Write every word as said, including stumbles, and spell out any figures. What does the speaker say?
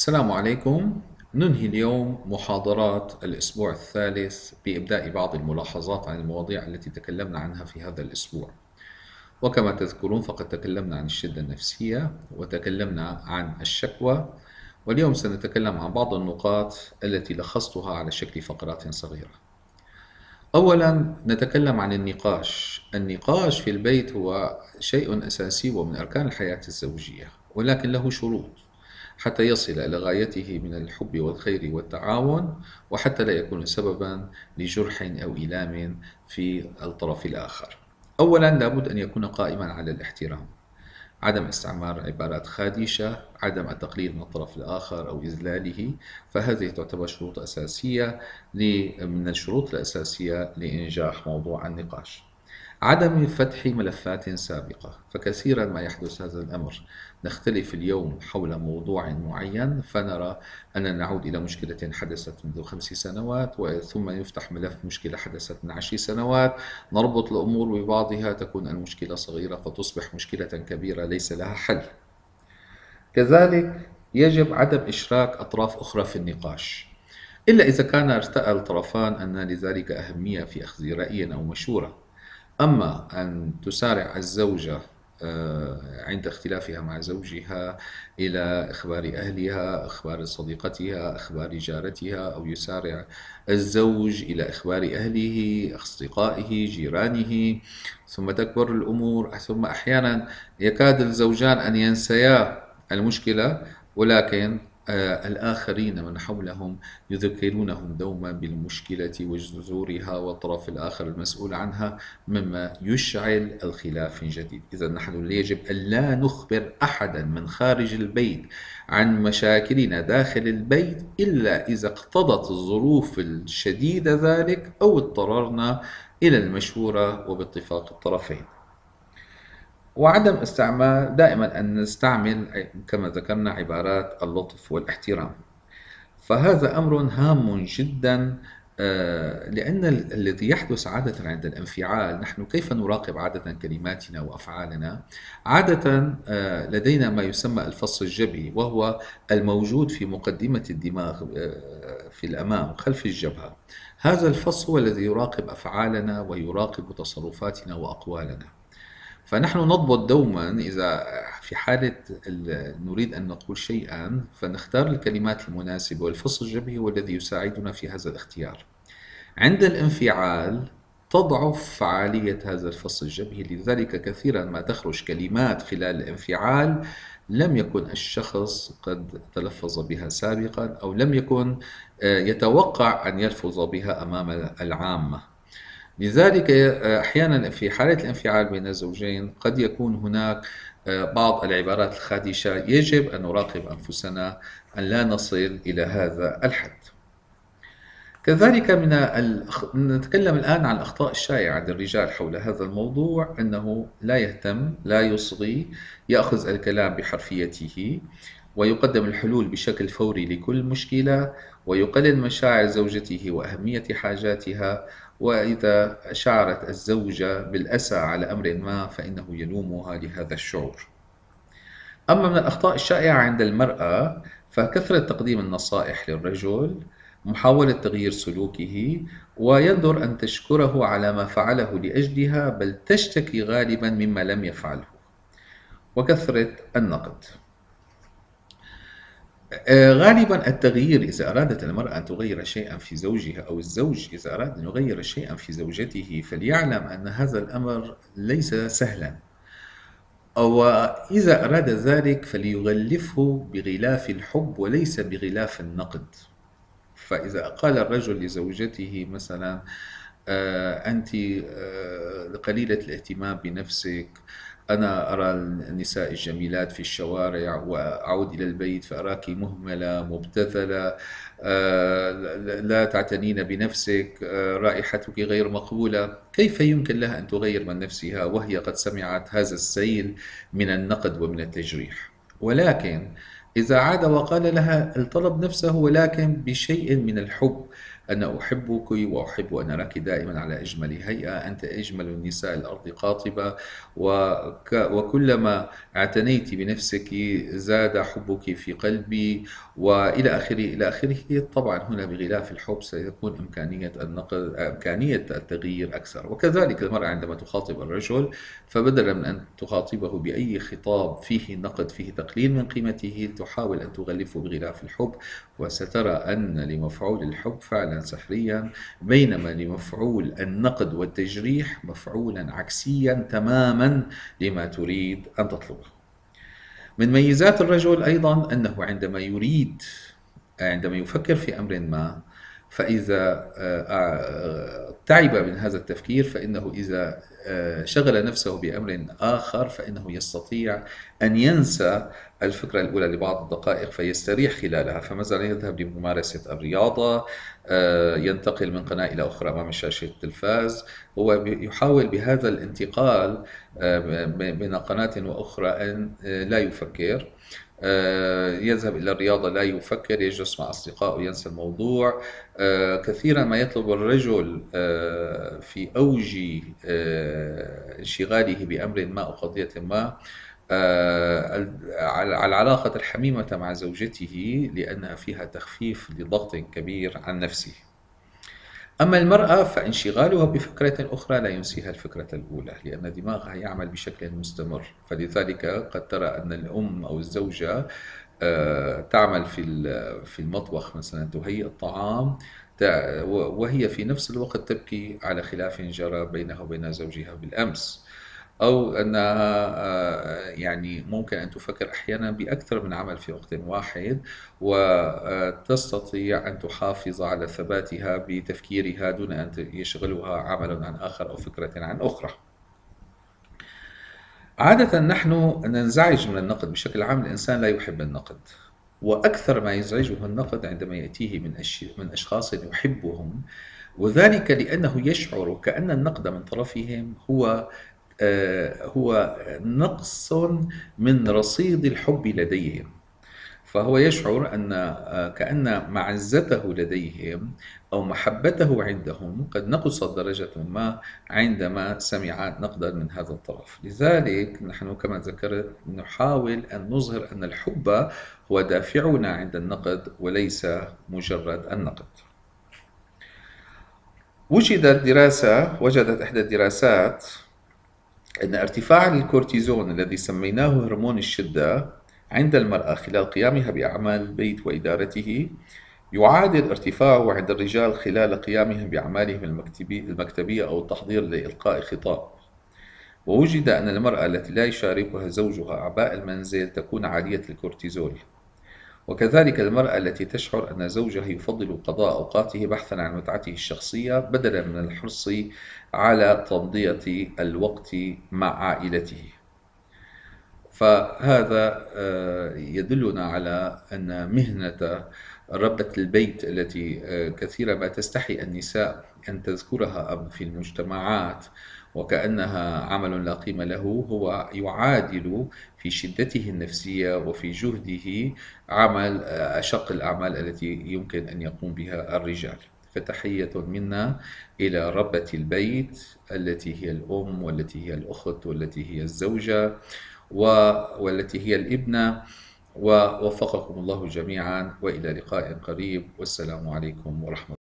السلام عليكم. ننهي اليوم محاضرات الأسبوع الثالث بإبداء بعض الملاحظات عن المواضيع التي تكلمنا عنها في هذا الأسبوع. وكما تذكرون فقد تكلمنا عن الشدة النفسية وتكلمنا عن الشكوى، واليوم سنتكلم عن بعض النقاط التي لخصتها على شكل فقرات صغيرة. أولا نتكلم عن النقاش. النقاش في البيت هو شيء أساسي ومن أركان الحياة الزوجية، ولكن له شروط حتى يصل إلى غايته من الحب والخير والتعاون، وحتى لا يكون سببا لجرح أو إيلام في الطرف الآخر. أولا لابد أن يكون قائما على الاحترام، عدم استعمال عبارات خادشة، عدم التقليل من الطرف الآخر أو إذلاله، فهذه تعتبر شروط أساسية من الشروط الأساسية لإنجاح موضوع النقاش. عدم فتح ملفات سابقة، فكثيرا ما يحدث هذا الأمر، نختلف اليوم حول موضوع معين فنرى أننا نعود إلى مشكلة حدثت منذ خمس سنوات ثم يفتح ملف مشكلة حدثت من عشر سنوات، نربط الأمور ببعضها تكون المشكلة صغيرة فتصبح مشكلة كبيرة ليس لها حل. كذلك يجب عدم إشراك أطراف أخرى في النقاش، إلا إذا كان ارتأى الطرفان أن لذلك أهمية في أخذ رأي أو مشورة. أما أن تسارع الزوجة عند اختلافها مع زوجها إلى إخبار أهلها، إخبار صديقتها، إخبار جارتها، أو يسارع الزوج إلى إخبار أهله، أصدقائه، جيرانه، ثم تكبر الأمور، ثم أحيانا يكاد الزوجان أن ينسيا المشكلة، ولكن آه الآخرين من حولهم يذكرونهم دوما بالمشكلة وجذورها والطرف الآخر المسؤول عنها، مما يشعل الخلاف من جديد. إذا نحن يجب أن لا نخبر أحدا من خارج البيت عن مشاكلنا داخل البيت إلا إذا اقتضت الظروف الشديدة ذلك أو اضطررنا إلى المشورة وباتفاق الطرفين. وعدم استعمال، دائما أن نستعمل كما ذكرنا عبارات اللطف والاحترام، فهذا أمر هام جدا، لأن الذي يحدث عادة عند الانفعال، نحن كيف نراقب عادة كلماتنا وأفعالنا؟ عادة لدينا ما يسمى الفص الجبهي، وهو الموجود في مقدمة الدماغ في الأمام خلف الجبهة. هذا الفص هو الذي يراقب أفعالنا ويراقب تصرفاتنا وأقوالنا. فنحن نضبط دوما إذا في حالة نريد أن نقول شيئا فنختار الكلمات المناسبة، والفص الجبهي هو الذي يساعدنا في هذا الاختيار. عند الانفعال تضعف فعالية هذا الفص الجبهي، لذلك كثيرا ما تخرج كلمات خلال الانفعال لم يكن الشخص قد تلفظ بها سابقا، أو لم يكن يتوقع أن يلفظ بها أمام العامة. لذلك أحيانا في حالة الانفعال بين الزوجين قد يكون هناك بعض العبارات الخادشة، يجب أن نراقب أنفسنا أن لا نصل إلى هذا الحد. كذلك من الأخ... نتكلم الآن عن الأخطاء الشائعة عند الرجال حول هذا الموضوع، أنه لا يهتم، لا يصغي، يأخذ الكلام بحرفيته، ويقدم الحلول بشكل فوري لكل مشكلة، ويقلل مشاعر زوجته وأهمية حاجاتها، وإذا شعرت الزوجة بالأسى على أمر ما فإنه يلومها لهذا الشعور. أما من الأخطاء الشائعة عند المرأة فكثرة تقديم النصائح للرجل، محاولة تغيير سلوكه، ويندر أن تشكره على ما فعله لأجلها، بل تشتكي غالبا مما لم يفعله، وكثرة النقد. غالبا التغيير، إذا أرادت المرأة أن تغير شيئا في زوجها أو الزوج إذا أراد أن يغير شيئا في زوجته، فليعلم أن هذا الأمر ليس سهلا، أو إذا أراد ذلك فليغلفه بغلاف الحب وليس بغلاف النقد. فإذا قال الرجل لزوجته مثلا أنت قليلة الاهتمام بنفسك، أنا أرى النساء الجميلات في الشوارع وأعود إلى البيت فأراك مهملة مبتذلة، لا تعتنين بنفسك، رائحتك غير مقبولة، كيف يمكن لها أن تغير من نفسها وهي قد سمعت هذا السيل من النقد ومن التجريح؟ ولكن إذا عاد وقال لها الطلب نفسه ولكن بشيء من الحب، أنا أحبك وأحب أن أراك دائما على أجمل هيئة، أنت أجمل النساء الأرض قاطبة، وك وكلما اعتنيت بنفسك زاد حبك في قلبي، وإلى آخره إلى آخره. طبعا هنا بغلاف الحب سيكون إمكانية النقد إمكانية التغيير أكثر. وكذلك المرأة عندما تخاطب الرجل، فبدلا من أن تخاطبه بأي خطاب فيه نقد فيه تقليل من قيمته، تحاول أن تغلفه بغلاف الحب، وسترى أن لمفعول الحب فعلا سحريا، بينما لمفعول النقد والتجريح مفعولا عكسيا تماما لما تريد أن تطلبه. من ميزات الرجل أيضا أنه عندما يريد عندما يفكر في أمر ما، فإذا تعب من هذا التفكير، فإنه إذا شغل نفسه بأمر آخر فإنه يستطيع أن ينسى الفكرة الأولى لبعض الدقائق فيستريح خلالها. فمثلا يذهب لممارسة الرياضة، ينتقل من قناة إلى أخرى أمام شاشة التلفاز، هو يحاول بهذا الانتقال بين قناة وأخرى أن لا يفكر، يذهب إلى الرياضة لا يفكر، يجلس مع أصدقائه ينسى الموضوع. كثيرا ما يطلب الرجل في أوج انشغاله بأمر ما أو قضية ما على العلاقة الحميمة مع زوجته، لأنها فيها تخفيف لضغط كبير عن نفسه. أما المرأة فانشغالها بفكرة أخرى لا ينسيها الفكرة الأولى، لأن دماغها يعمل بشكل مستمر. فلذلك قد ترى أن الأم أو الزوجة تعمل في في المطبخ مثلا تهيئ الطعام، وهي في نفس الوقت تبكي على خلاف جرى بينها وبين زوجها بالأمس، أو أنها يعني ممكن أن تفكر أحيانا بأكثر من عمل في وقت واحد، وتستطيع أن تحافظ على ثباتها بتفكيرها دون أن يشغلها عمل عن آخر أو فكرة عن أخرى. عادة نحن ننزعج من النقد بشكل عام، الإنسان لا يحب النقد، وأكثر ما يزعجه النقد عندما يأتيه من من أشخاص يحبهم، وذلك لأنه يشعر كأن النقد من طرفهم هو هو نقص من رصيد الحب لديهم. فهو يشعر أن كأن معزته لديهم أو محبته عندهم قد نقصت درجة ما عندما سمع نقدا من هذا الطرف. لذلك نحن كما ذكرت نحاول أن نظهر أن الحب هو دافعنا عند النقد وليس مجرد النقد. وجدت دراسة وجدت إحدى الدراسات أن ارتفاع الكورتيزون الذي سميناه هرمون الشدة عند المرأة خلال قيامها بأعمال البيت وإدارته يعادل ارتفاعه عند الرجال خلال قيامهم بأعمالهم المكتبية أو التحضير لإلقاء خطاب. ووجد أن المرأة التي لا يشاركها زوجها أعباء المنزل تكون عالية الكورتيزول، وكذلك المرأة التي تشعر أن زوجها يفضل قضاء أوقاته بحثا عن متعته الشخصية بدلا من الحرص على تمضية الوقت مع عائلته. فهذا يدلنا على أن مهنة ربة البيت التي كثيرا ما تستحي النساء أن تذكرها في المجتمعات وكأنها عمل لا قيمة له، هو يعادل في شدته النفسية وفي جهده عمل أشق الأعمال التي يمكن أن يقوم بها الرجال. فتحية منا إلى ربة البيت التي هي الأم والتي هي الأخت والتي هي الزوجة والتي هي الابنة، ووفقكم الله جميعا، وإلى لقاء قريب، والسلام عليكم ورحمة الله.